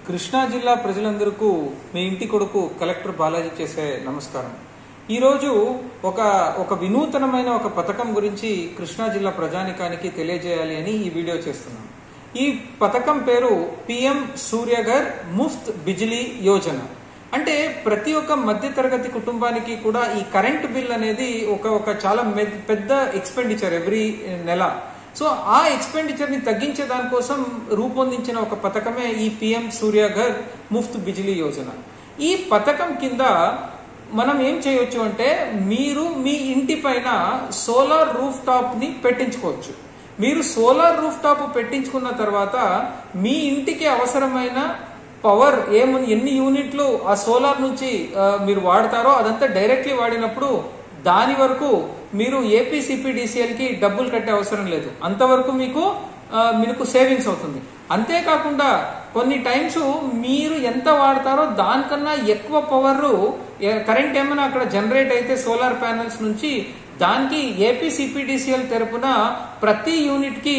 కృష్ణా జిల్లా ప్రజలందరికీ మీ ఇంటి కొడుకు కలెక్టర్ బాలాజీ చేసే నమస్కారం. ఈరోజు ఒక వినూతనమైన ఒక పథకం గురించి కృష్ణా జిల్లా ప్రజానికానికి తెలియజేయాలి అని ఈ వీడియో చేస్తున్నాను. ఈ పథకం పేరు PM సూర్యఘర్ ముఫ్త్ బిజిలీ యోజన. అంటే ప్రతి ఒక్క మధ్యతరగతి కుటుంబానికి కూడా ఈ కరెంట్ బిల్ అనేది ఒక చాలా పెద్ద ఎక్స్పెండిచర్ ఎవ్రీ నెల. సో ఆ ఎక్స్పెండిచర్ ని తగ్గించే దానికోసం రూపొందించిన ఒక పథకమే ఈ PM సూర్యఘర్ ముఫ్త్ బిజిలీ యోజన. ఈ పథకం కింద మనం ఏం చేయొచ్చు అంటే మీరు మీ ఇంటి పైన సోలార్ రూఫ్ టాప్ ని పెట్టించుకోవచ్చు. మీరు సోలార్ రూఫ్ టాప్ పెట్టించుకున్న తర్వాత మీ ఇంటికి అవసరమైన పవర్ ఎన్ని యూనిట్లు ఆ సోలార్ నుంచి మీరు వాడతారో అదంతా డైరెక్ట్లీ వాడినప్పుడు దాని వరకు మీరు APCPDCL కి డబ్బులు కట్టే అవసరం లేదు. అంతవరకు మీకు సేవింగ్స్ అవుతుంది. అంతేకాకుండా కొన్ని టైమ్స్ మీరు ఎంత వాడతారో దానికన్నా ఎక్కువ పవర్ కరెంట్ ఏమైనా అక్కడ జనరేట్ అయితే సోలార్ ప్యానెల్స్ నుంచి దానికి APCPDCL తరపున ప్రతి యూనిట్ కి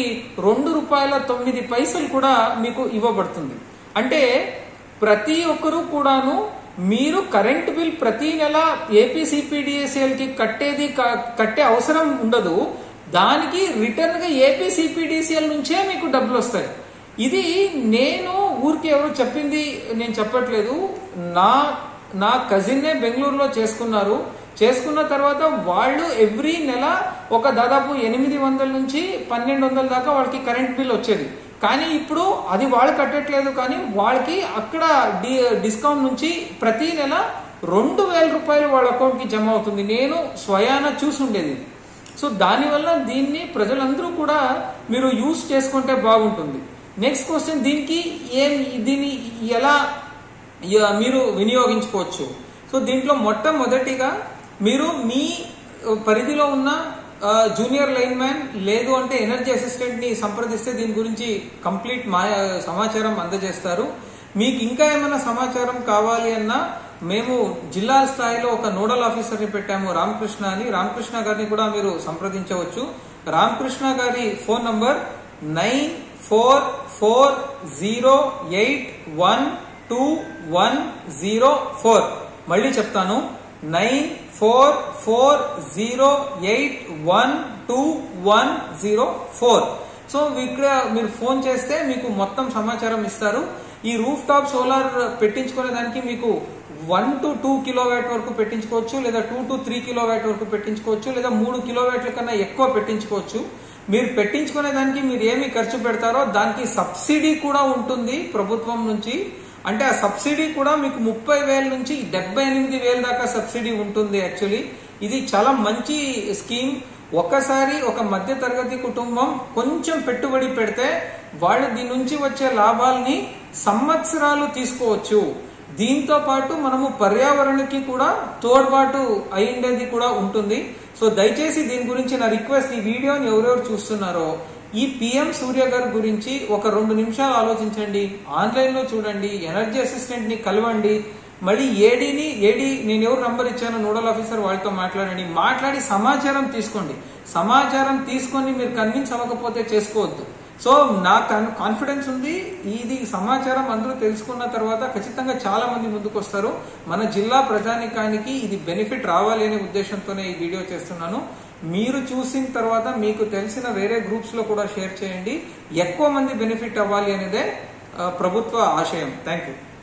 ₹2.09 కూడా మీకు ఇవ్వబడుతుంది. అంటే ప్రతి ఒక్కరూ కూడాను మీరు కరెంట్ బిల్ ప్రతి నెల APCPDCL కి కట్టే అవసరం ఉండదు. దానికి రిటర్న్ గా APCPDCL నుంచే మీకు డబ్బులు వస్తాయి. ఇది నేను ఊరికి ఎవరు చెప్పింది నేను చెప్పట్లేదు. నా కజిన్నే బెంగళూరులో చేసుకున్న తర్వాత వాళ్ళు ఎవ్రీ నెల దాదాపు 800 నుంచి 1200 దాకా వాళ్ళకి కరెంట్ బిల్ వచ్చేది. కానీ ఇప్పుడు అది వాళ్ళు కట్టట్లేదు, కానీ వాళ్ళకి అక్కడ డిస్కౌంట్ నుంచి ప్రతి నెల ₹2000 వాళ్ళ అకౌంట్ కి జమ అవుతుంది. నేను స్వయాన చూసుండేది. సో దానివల్ల దీన్ని ప్రజలందరూ కూడా మీరు యూజ్ చేసుకుంటే బాగుంటుంది. నెక్స్ట్ క్వశ్చన్, దీన్ని ఎలా మీరు వినియోగించుకోవచ్చు? సో దీంట్లో మొట్టమొదటిగా మీరు మీ పరిధిలో ఉన్న జూనియర్ లైన్ మ్యాన్ లేదు అంటే ఎనర్జీ అసిస్టెంట్ ని సంప్రదిస్తే దీని గురించి కంప్లీట్ సమాచారం అందజేస్తారు. మీకు ఇంకా ఏమైనా సమాచారం కావాలి అన్నా మేము జిల్లా స్థాయిలో ఒక నోడల్ ఆఫీసర్ ని పెట్టాము, రామకృష్ణ అని. రామకృష్ణ గారిని కూడా మీరు సంప్రదించవచ్చు. రామకృష్ణ గారి ఫోన్ నంబర్ 9440812104. మళ్ళీ చెప్తాను, 9440812104. సో ఇక్కడ మీరు ఫోన్ చేస్తే మీకు మొత్తం సమాచారం ఇస్తారు. ఈ రూఫ్ టాప్ సోలార్ పెట్టించుకునే దానికి మీకు 1 to 2 కిలోవాట్ వరకు పెట్టించుకోవచ్చు, లేదా 2 to 3 కిలోవాట్ వరకు పెట్టించుకోవచ్చు, లేదా 3 కిలోవాట్ల కన్నా ఎక్కువ పెట్టించుకోవచ్చు. మీరు పెట్టించుకునే దానికి మీరు ఏమి ఖర్చు పెడతారో దానికి సబ్సిడీ కూడా ఉంటుంది ప్రభుత్వం నుంచి. అంటే ఆ సబ్సిడీ కూడా మీకు 30,000 నుంచి 78,000 దాకా సబ్సిడీ ఉంటుంది. యాక్చువల్లీ ఇది చాలా మంచి స్కీమ్. ఒక్కసారి ఒక మధ్య తరగతి కుటుంబం కొంచెం పెట్టుబడి పెడితే వాళ్ళు దీని నుంచి వచ్చే లాభాలని సంవత్సరాలు తీసుకోవచ్చు. దీంతో పాటు మనము పర్యావరణకి కూడా తోడ్పాటు అయ్యేది కూడా ఉంటుంది. సో దయచేసి దీని గురించి నా రిక్వెస్ట్, ఈ వీడియోని ఎవరెవరు చూస్తున్నారో ఈ PM సూర్యఘర్ గురించి 2 నిమిషాలు ఆలోచించండి. ఆన్లైన్ లో చూడండి, ఎనర్జీ అసిస్టెంట్ ని కలవండి, మళ్ళీ ఏడీ నేను ఎవరు నంబర్ ఇచ్చానో నోడల్ ఆఫీసర్ వాళ్ళతో మాట్లాడి సమాచారం తీసుకోండి. సమాచారం తీసుకొని మీరు కన్విన్స్ అవ్వకపోతే చేసుకోవద్దు. సో నాకు కాన్ఫిడెన్స్ ఉంది, ఇది సమాచారం అందరూ తెలుసుకున్న తర్వాత ఖచ్చితంగా చాలా మంది ముందుకు వస్తారు. మన జిల్లా ప్రజానికానికి ఇది బెనిఫిట్ రావాలి అనే ఉద్దేశంతోనే ఈ వీడియో చేస్తున్నాను. మీరు చూసిన తర్వాత మీకు తెలిసిన వేరే గ్రూప్స్ లో కూడా షేర్ చేయండి. ఎక్కువ మంది బెనిఫిట్ అవ్వాలి అనేదే ప్రభుత్వ ఆశయం. Thank you.